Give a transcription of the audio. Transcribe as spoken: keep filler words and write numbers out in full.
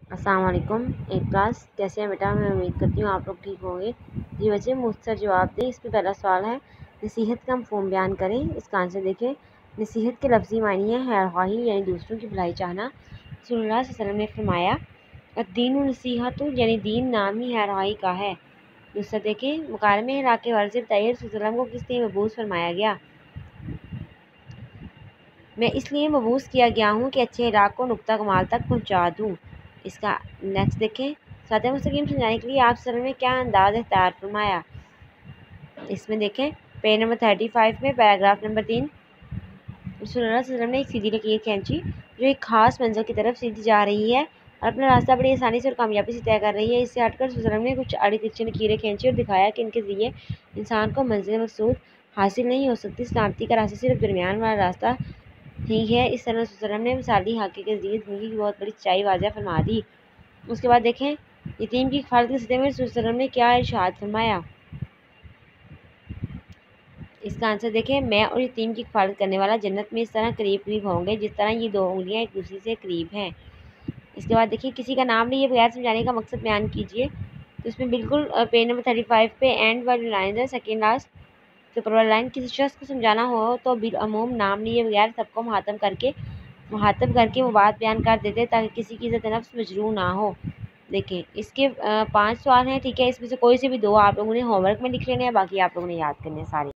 अस्सलाम वालेकुम। एक क्लास कैसे हैं बेटा? मैं उम्मीद करती हूँ आप लोग ठीक होंगे। जी बच्चे मुख्तसर जवाब दें। इसमें पहला सवाल है, नसीहत का मफ़हूम बयान करें। इसका आंसर देखें। नसीहत के लफ्ज़ी मानी है खैरख्वाही यानी दूसरों की भलाई चाहना। रसूलुल्लाह सल्लल्लाहु अलैहि वसल्लम ने फरमाया अद्दीनु नसीहत यानी दीन नाम ही खैरख्वाही का है। दूसरा देखें, मुकालमे हिरा के हवाले से बताइए रसूल सल्लल्लाहु अलैहि वसल्लम को किस लिए मबूस फरमाया गया? मैं इसलिए मबूस किया गया हूँ कि अच्छे इराक को नुक्ता कमाल तक पहुँचा दूँ। इसका नेक्स्ट देखें, सिरात मुस्तकीम समझाने के लिए आप सल्लल्लाहु अलैहि वसल्लम ने क्या अंदाज इख्तियार फरमाया? इसमें देखें पेज नंबर थर्टी फाइव में पैराग्राफ नंबर तीन, रसूलुल्लाह सल्लल्लाहु अलैहि वसल्लम ने एक सीधी लकीर खींची जो एक खास मंजिल की तरफ सीधी जा रही है और अपना रास्ता बड़ी आसानी से और कामयाबी से तय कर रही है। इससे हटकर रसूल सल्लल्लाहु अलैहि वसल्लम ने कुछ आड़ी तिरछी लकीरें खींची और दिखाया कि इनके ज़रिए इंसान को मंजिल मकसूद हासिल नहीं हो सकती। सलामती का रास्ता सिर्फ दरमियान वाला रास्ता ही है। इस तरह रसूल सल्लल्लाहु अलैहि वसल्लम ने मिसाली हक़ के ज़रिए ज़िंदगी की बहुत बड़ी सच्चाई वाज़ेह फरमा दी। उसके बाद देखें, यतीम की हिफाज़त के सिलसिले में रसूल सल्लल्लाहु अलैहि वसल्लम ने क्या इरशाद फरमाया? इसका आंसर देखें, मैं और यतीम की हिफाज़त करने वाला जन्नत में इस तरह करीब करीब होंगे जिस तरह ये दो उंगलियां एक दूसरे से करीब हैं। इसके बाद देखिए, किसी का नाम लिए बगैर समझाने का मकसद बयान कीजिए। तो इसमें बिल्कुल पेज नंबर थर्टी फाइव पे एंड वाली लाइन है, सेकेंड लास्ट तो ऊपर वाली लाइन, किसी शख्स को समझाना हो तो बिलअमूम नाम लिए बगैर सबको मुहातम करके मुहातब करके वो बात बयान कर देते ताकि किसी की इज़्ज़त नफ्स मजरूह ना हो। देखें इसके पाँच सवाल हैं, ठीक है। इसमें से कोई से भी दो आप लोगों ने होमवर्क में लिख लेने हैं, बाकी आप लोगों ने याद करने हैं सारे।